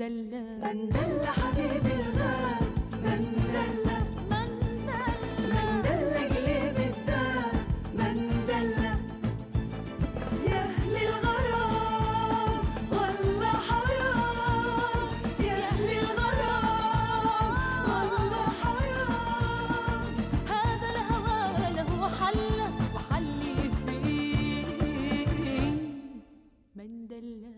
مندلة مندلة حبيبي الغاب، مندلة مندلة قليب الدار، مندلة يا أهل الغرام والله حرام، يا أهل الغرام والله حرام. هذا الهوى له حلة وحلي فيه مندلة.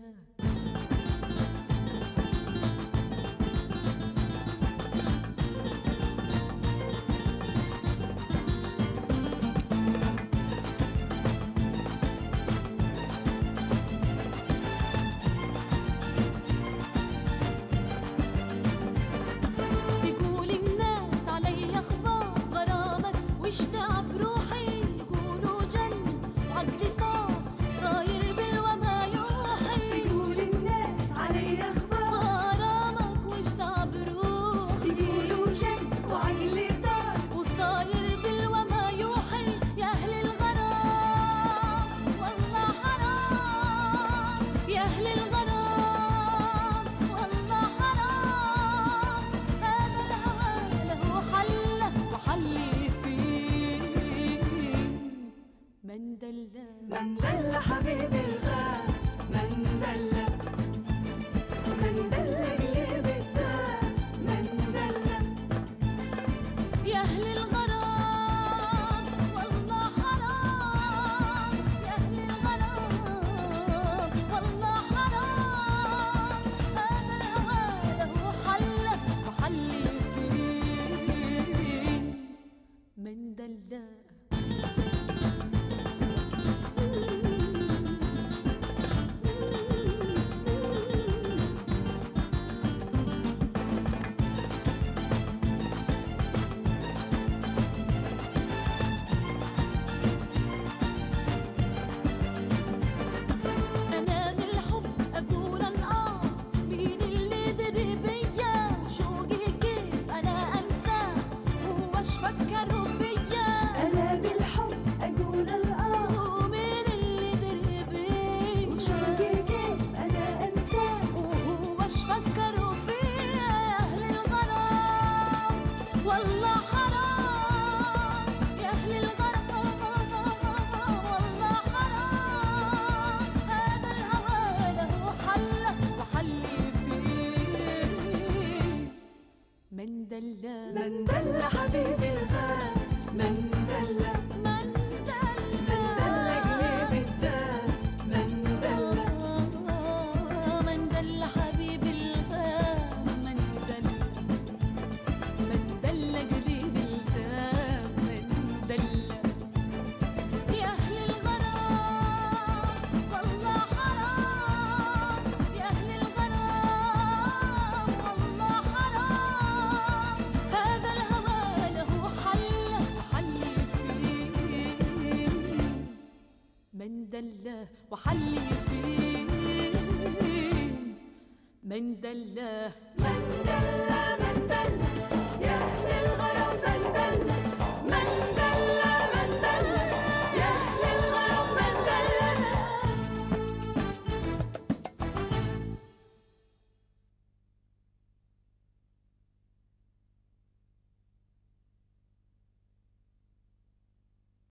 واشتاق بروحي يقولوا جن وعقلي طار صاير بالوما يوحي. يقول الناس علي اخبار غرامك واشتاق بروحي يقولوا جن وعقلي طار وصاير بالوما يوحي. يا اهل الغرام والله حرام، يا اهل الغرام والله حرام. هذا الهوى له حله وحلي مندلة مندلة حبيبي الغاب، مندلة مندلة قليب الدار، مندلة يا أهل الغرام والله حرام، يا أهل الغرام والله حرام. هذا الهوى له حلة وحلي فيه مندلة. والله حرام يا أهل الغرام والله حرام. هذا الهوى له حلة وحلي فيه مندلة. مندلة حبيبي الغاب، مندلة مندلة قليب الدار، مندلة مندلة حبيبي الغاب، مندلة مندلة قليب الدار، مندلة يا أهل الغرام والله حرام، يا أهل الغرام والله حرام. هذا الهوى له حلة وحلي فيه مندلة وحلي فيه مندلة مندلة مندلة